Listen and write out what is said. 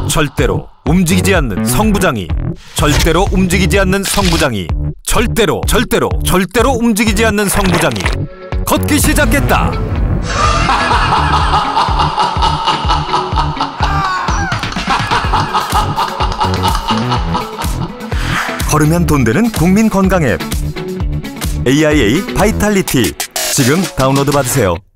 절대로 움직이지 않는 성부장이, 절대로 움직이지 않는 성부장이, 절대로 움직이지 않는 성부장이 걷기 시작했다. 걸으면 돈 되는 국민 건강 앱 AIA 바이탈리티 지금 다운로드 받으세요.